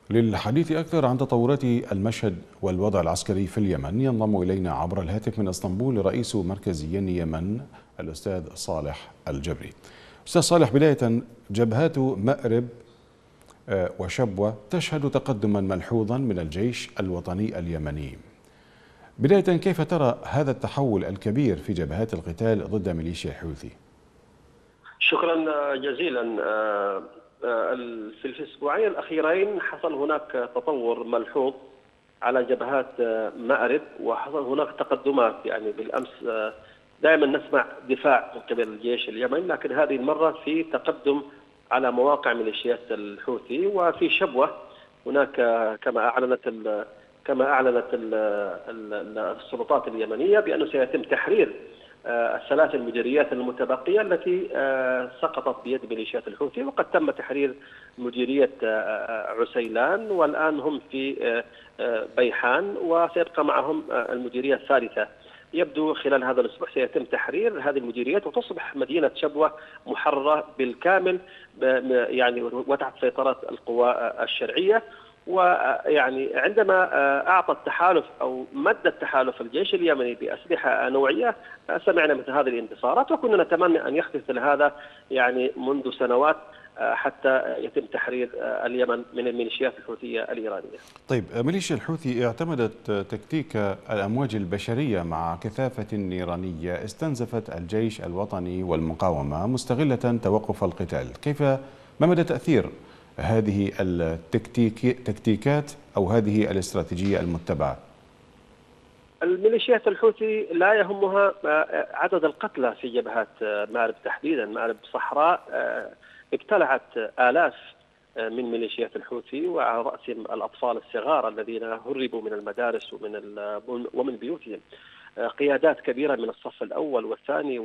للحديث أكثر عن تطورات المشهد والوضع العسكري في اليمن ينضم إلينا عبر الهاتف من اسطنبول رئيس مركز ين يمن الأستاذ صالح الجبري. أستاذ صالح، بداية جبهات مأرب وشبوة تشهد تقدما ملحوظا من الجيش الوطني اليمني. بداية، كيف ترى هذا التحول الكبير في جبهات القتال ضد ميليشيا الحوثي؟ شكرا جزيلا. في الأسبوعين الأخيرين حصل هناك تطور ملحوظ على جبهات مأرب، وحصل هناك تقدمات. يعني بالأمس دائما نسمع دفاع من قبل الجيش اليمني، لكن هذه المرة في تقدم على مواقع ميليشيات الحوثي. وفي شبوة هناك كما أعلنت السلطات اليمنية بأنه سيتم تحرير الثلاث المديريات المتبقية التي سقطت بيد ميليشيات الحوثي، وقد تم تحرير مديرية عسيلان، والآن هم في بيحان، وسيبقى معهم المديرية الثالثة. يبدو خلال هذا الأسبوع سيتم تحرير هذه المديريات وتصبح مدينة شبوة محررة بالكامل، يعني وتحت سيطرة القوى الشرعية. ويعني عندما أعطى التحالف أو مد التحالف الجيش اليمني بأسلحة نوعية، سمعنا مثل هذه الانتصارات، وكنا نتمنى أن يحدث هذا يعني منذ سنوات حتى يتم تحرير اليمن من الميليشيات الحوثية الإيرانية. طيب، ميليشيا الحوثي اعتمدت تكتيك الأمواج البشرية مع كثافة نيرانية استنزفت الجيش الوطني والمقاومة مستغلة توقف القتال. ما مدى تأثير هذه التكتيكات أو هذه الاستراتيجية المتبعة؟ الميليشيات الحوثي لا يهمها عدد القتلى في جبهات مأرب تحديدا. مأرب صحراء ابتلعت آلاف من ميليشيات الحوثي، وعلى رأسهم الأطفال الصغار الذين هربوا من المدارس ومن بيوتهم. قيادات كبيرة من الصف الأول والثاني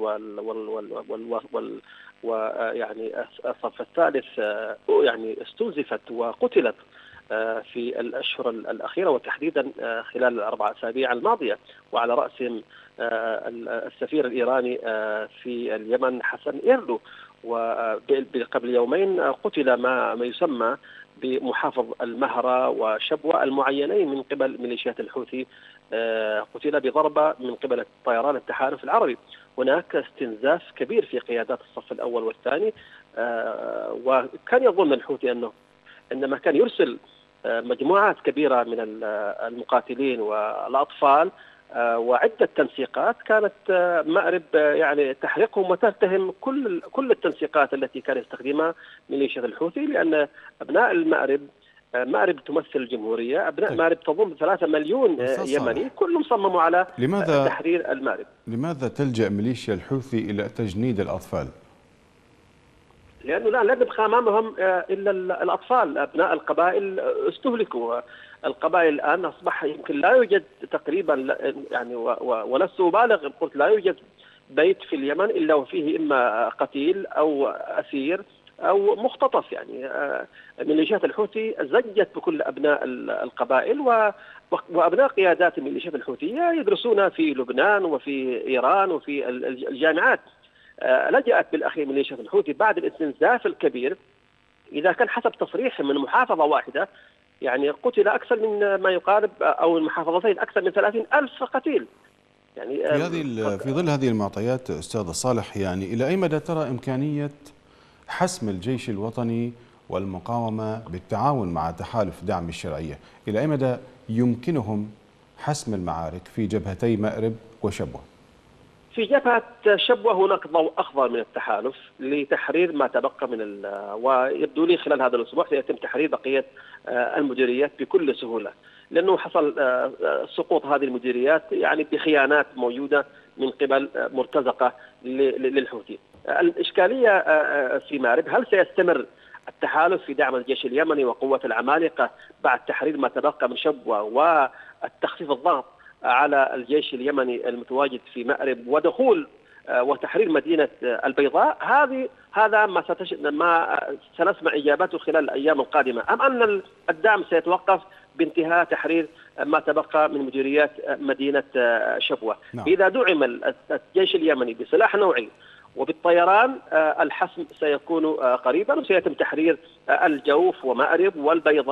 ويعني الصف الثالث يعني استنزفت وقتلت في الأشهر الأخيرة، وتحديدا خلال ال4 أسابيع الماضية، وعلى رأسهم السفير الإيراني في اليمن حسن إيرلو. وقبل يومين قتل ما يسمى بمحافظ المهرة وشبوة المعينين من قبل ميليشيات الحوثي، قتل بضربة من قبل طيران التحالف العربي. هناك استنزاف كبير في قيادات الصف الأول والثاني، وكان يظن الحوثي أنه عندما كان يرسل مجموعات كبيرة من المقاتلين والأطفال وعدة تنسيقات، كانت مأرب يعني تحرقهم وتتهم كل التنسيقات التي كان يستخدمها ميليشيا الحوثي، لأن أبناء مأرب تمثل الجمهورية. أبناء مأرب تضم 3 مليون يمني، كلهم صمموا على تحرير المأرب. لماذا تلجأ ميليشيا الحوثي إلى تجنيد الأطفال؟ لأنه لا يبقى أمامهم إلا الأطفال. أبناء القبائل استهلكوا. القبائل الآن أصبح يمكن لا يوجد تقريبا، يعني ولست أبالغ إن قلت لا يوجد بيت في اليمن إلا وفيه إما قتيل أو أسير أو مختطف. يعني ميليشيات الحوثي زجت بكل أبناء القبائل، وأبناء قيادات الميليشيات الحوثية يدرسون في لبنان وفي إيران وفي الجامعات. لجأت بالأخير ميليشيات الحوثي بعد الاستنزاف الكبير. إذا كان حسب تصريح من محافظة واحدة يعني قتل أكثر من ما يقارب، أو المحافظتين أكثر من 30,000 قتيل. يعني في ظل هذه المعطيات أستاذ صالح، يعني إلى أي مدى ترى إمكانية حسم الجيش الوطني والمقاومة بالتعاون مع تحالف دعم الشرعية؟ إلى أي مدى يمكنهم حسم المعارك في جبهتي مأرب وشبوة؟ في جبهة شبوة هناك ضوء أخضر من التحالف لتحرير ما تبقى ويبدو لي خلال هذا الأسبوع سيتم تحرير بقية المديريات بكل سهولة، لأنه حصل سقوط هذه المديريات يعني بخيانات موجودة من قبل مرتزقة للحوثي. الإشكالية في مأرب، هل سيستمر التحالف في دعم الجيش اليمني وقوة العمالقة بعد تحرير ما تبقى من شبوة والتخفيف الضغط على الجيش اليمني المتواجد في مأرب ودخول وتحرير مدينة البيضاء؟ هذا ما سنسمع إجابته خلال الأيام القادمة، أم أن الدعم سيتوقف بانتهاء تحرير ما تبقى من مديريات مدينة شبوة؟ إذا دعم الجيش اليمني بسلاح نوعي وبالطيران الحسم سيكون قريبا، وسيتم تحرير الجوف ومأرب والبيضاء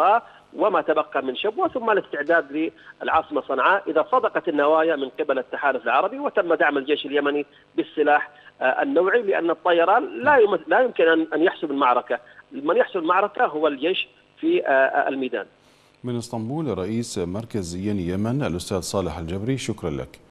وما تبقى من شبوة، ثم الاستعداد للعاصمة صنعاء إذا صدقت النوايا من قبل التحالف العربي وتم دعم الجيش اليمني بالسلاح النوعي، لأن الطيران لا يمكن أن يحسم المعركة. من يحسم المعركة هو الجيش في الميدان. من اسطنبول رئيس مركز يني يمن الأستاذ صالح الجبري، شكرا لك.